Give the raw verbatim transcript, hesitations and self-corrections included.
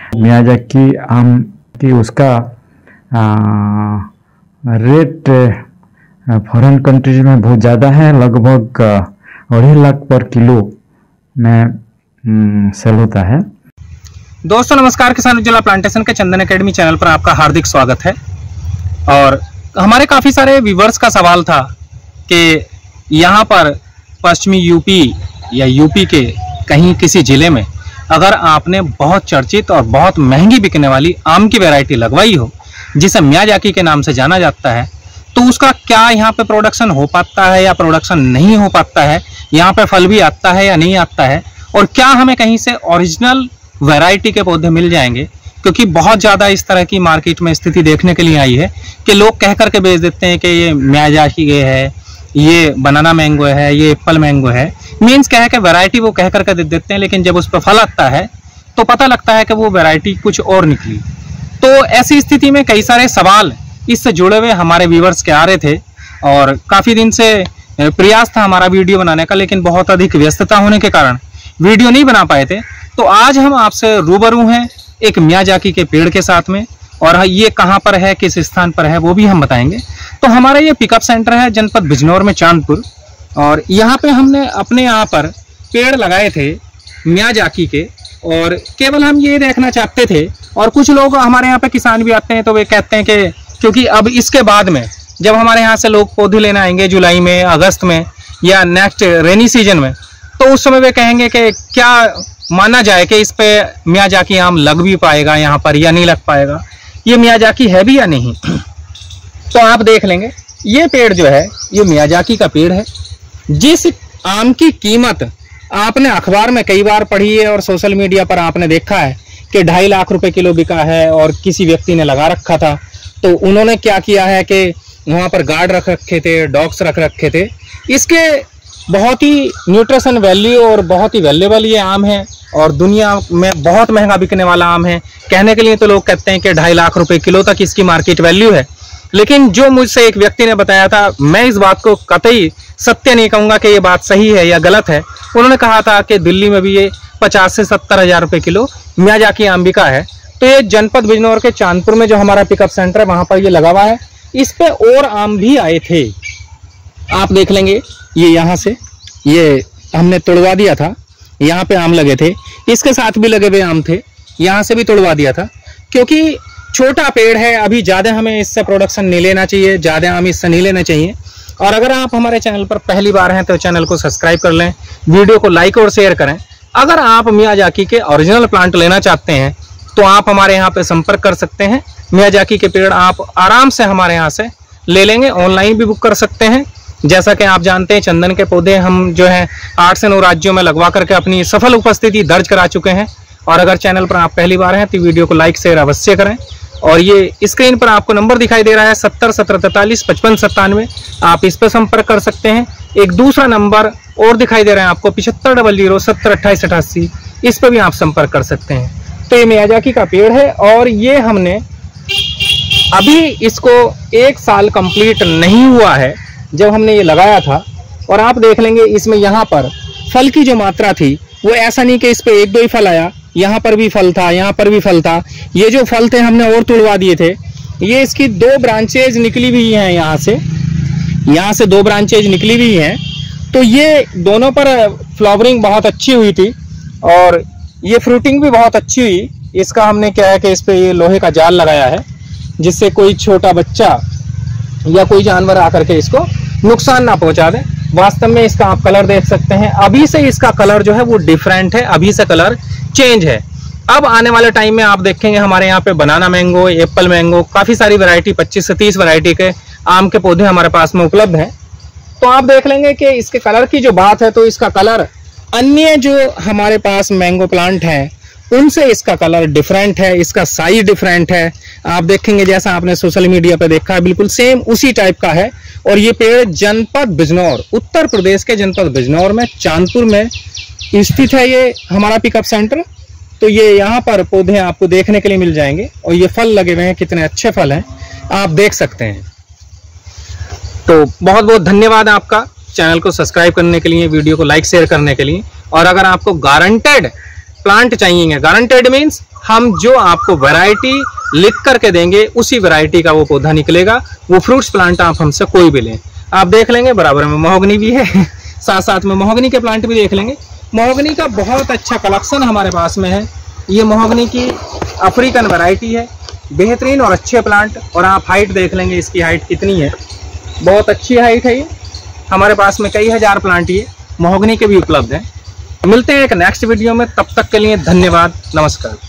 Miyazaki आम की उसका रेट फॉरेन कंट्रीज में बहुत ज़्यादा है, लगभग अढ़ाई लाख पर किलो में सेल होता है। दोस्तों नमस्कार, किसान उज्ज्वला प्लांटेशन के चंदन एकेडमी चैनल पर आपका हार्दिक स्वागत है। और हमारे काफ़ी सारे व्यूवर्स का सवाल था कि यहाँ पर पश्चिमी यूपी या यूपी के कहीं किसी ज़िले में अगर आपने बहुत चर्चित और बहुत महंगी बिकने वाली आम की वैरायटी लगवाई हो जिसे मियाजाकी के नाम से जाना जाता है, तो उसका क्या यहाँ पे प्रोडक्शन हो पाता है या प्रोडक्शन नहीं हो पाता है, यहाँ पे फल भी आता है या नहीं आता है, और क्या हमें कहीं से ओरिजिनल वैरायटी के पौधे मिल जाएंगे। क्योंकि बहुत ज़्यादा इस तरह की मार्केट में स्थिति देखने के लिए आई है कि लोग कह करके बेच देते हैं कि ये मियाजाकी है, ये बनाना मैंगो है, ये एप्पल मैंगो है। मीन्स क्या है कि वैरायटी वो कह करके दे देते हैं, लेकिन जब उस पर फल आता है तो पता लगता है कि वो वैरायटी कुछ और निकली। तो ऐसी स्थिति में कई सारे सवाल इससे जुड़े हुए हमारे व्यूवर्स के आ रहे थे और काफ़ी दिन से प्रयास था हमारा वीडियो बनाने का, लेकिन बहुत अधिक व्यस्तता होने के कारण वीडियो नहीं बना पाए थे। तो आज हम आपसे रूबरू हैं एक मियाजाकी के पेड़ के साथ में, और ये कहाँ पर है, किस स्थान पर है, वो भी हम बताएंगे। तो हमारा ये पिकअप सेंटर है जनपद बिजनौर में, चांदपुर, और यहाँ पे हमने अपने यहाँ पर पेड़ लगाए थे मियाजाकी के, और केवल हम ये देखना चाहते थे। और कुछ लोग हमारे यहाँ पे किसान भी आते हैं तो वे कहते हैं कि क्योंकि अब इसके बाद में जब हमारे यहाँ से लोग पौधे लेना आएंगे जुलाई में, अगस्त में या नेक्स्ट रेनी सीजन में, तो उस समय वे कहेंगे कि क्या माना जाए कि इस पे मियाजाकी आम लग भी पाएगा यहाँ पर या नहीं लग पाएगा, ये मियाजाकी है भी या नहीं। तो आप देख लेंगे ये पेड़ जो है ये मियाजाकी का पेड़ है। जिस आम की कीमत आपने अखबार में कई बार पढ़ी है और सोशल मीडिया पर आपने देखा है कि ढाई लाख रुपए किलो बिका है, और किसी व्यक्ति ने लगा रखा था, तो उन्होंने क्या किया है कि वहाँ पर गार्ड रख रखे थे, डॉग्स रख रखे थे। इसके बहुत ही न्यूट्रिशन वैल्यू और बहुत ही वैल्यूएबल ये आम है, और दुनिया में बहुत महंगा बिकने वाला आम है। कहने के लिए तो लोग कहते हैं कि ढाई लाख रुपए किलो तक इसकी मार्केट वैल्यू है, लेकिन जो मुझसे एक व्यक्ति ने बताया था, मैं इस बात को कतई सत्य नहीं कहूँगा कि ये बात सही है या गलत है। उन्होंने कहा था कि दिल्ली में भी ये पचास से सत्तर हज़ार रुपये किलो मियाजाकी आम बिका है। तो ये जनपद बिजनौर के चांदपुर में जो हमारा पिकअप सेंटर है वहाँ पर ये लगा हुआ है। इस पे और आम भी आए थे, आप देख लेंगे। ये यहाँ से ये हमने तोड़वा दिया था, यहाँ पे आम लगे थे, इसके साथ भी लगे हुए आम थे, यहाँ से भी तोड़वा दिया था। क्योंकि छोटा पेड़ है, अभी ज़्यादा हमें इससे प्रोडक्शन नहीं लेना चाहिए, ज़्यादा आम इससे नहीं लेना चाहिए। और अगर आप हमारे चैनल पर पहली बार हैं तो चैनल को सब्सक्राइब कर लें, वीडियो को लाइक और शेयर करें। अगर आप मियाजाकी के ओरिजिनल प्लांट लेना चाहते हैं तो आप हमारे यहाँ पे संपर्क कर सकते हैं। मियाजाकी के पेड़ आप आराम से हमारे यहाँ से ले लेंगे, ऑनलाइन भी बुक कर सकते हैं। जैसा कि आप जानते हैं चंदन के पौधे हम जो है आठ से नौ राज्यों में लगवा करके अपनी सफल उपस्थिति दर्ज करा चुके हैं। और अगर चैनल पर आप पहली बार हैं तो वीडियो को लाइक शेयर अवश्य करें। और ये स्क्रीन पर आपको नंबर दिखाई दे रहा है सत्तर सत्रह तैंतालीस पचपन सत्तानवे, आप इस पर संपर्क कर सकते हैं। एक दूसरा नंबर और दिखाई दे रहा है आपको पिछहत्तर डबल जीरो सत्तर अट्ठाईस अठासी, इस पर भी आप संपर्क कर सकते हैं। तो ये मियाजाकी का पेड़ है, और ये हमने अभी इसको एक साल कंप्लीट नहीं हुआ है जब हमने ये लगाया था। और आप देख लेंगे इसमें यहाँ पर फल की जो मात्रा थी वो ऐसा नहीं कि इस पे एक दो ही फल आया, यहाँ पर भी फल था, यहाँ पर भी फल था। ये जो फल थे हमने और तोड़वा दिए थे। ये इसकी दो ब्रांचेज निकली हुई हैं, यहाँ से यहाँ से दो ब्रांचेज निकली हुई हैं। तो ये दोनों पर फ्लावरिंग बहुत अच्छी हुई थी और ये फ्रूटिंग भी बहुत अच्छी हुई। इसका हमने क्या है कि इस पे ये लोहे का जाल लगाया है, जिससे कोई छोटा बच्चा या कोई जानवर आकर के इसको नुकसान ना पहुंचा दे। वास्तव में इसका आप कलर देख सकते हैं, अभी से इसका कलर जो है वो डिफरेंट है, अभी से कलर चेंज है। अब आने वाले टाइम में आप देखेंगे हमारे यहाँ पे बनाना मैंगो, एप्पल मैंगो, काफ़ी सारी वैरायटी पच्चीस से तीस वैरायटी के आम के पौधे हमारे पास में उपलब्ध हैं। तो आप देख लेंगे कि इसके कलर की जो बात है तो इसका कलर अन्य जो हमारे पास मैंगो प्लांट हैं उनसे इसका कलर डिफरेंट है, इसका साइज डिफरेंट है। आप देखेंगे जैसा आपने सोशल मीडिया पे देखा है बिल्कुल सेम उसी टाइप का है। और ये पेड़ जनपद बिजनौर, उत्तर प्रदेश के जनपद बिजनौर में चांदपुर में स्थित है ये हमारा पिकअप सेंटर। तो ये यहाँ पर पौधे आपको देखने के लिए मिल जाएंगे और ये फल लगे हुए हैं, कितने अच्छे फल हैं आप देख सकते हैं। तो बहुत बहुत धन्यवाद आपका चैनल को सब्सक्राइब करने के लिए, वीडियो को लाइक शेयर करने के लिए। और अगर आपको गारंटेड प्लांट चाहिए, गारंटेड मीन्स हम जो आपको वैरायटी लिख करके देंगे उसी वैरायटी का वो पौधा निकलेगा। वो फ्रूट्स प्लांट आप हमसे कोई भी लें, आप देख लेंगे बराबर में महोगनी भी है साथ साथ में महोगनी के प्लांट भी देख लेंगे। महोगनी का बहुत अच्छा कलेक्शन हमारे पास में है। ये महोगनी की अफ्रीकन वैरायटी है, बेहतरीन और अच्छे प्लांट। और आप हाइट देख लेंगे, इसकी हाइट कितनी है, बहुत अच्छी हाइट है। ये हमारे पास में कई हजार प्लांट ये महोगनी के भी उपलब्ध हैं। मिलते हैं एक नेक्स्ट वीडियो में, तब तक के लिए धन्यवाद, नमस्कार।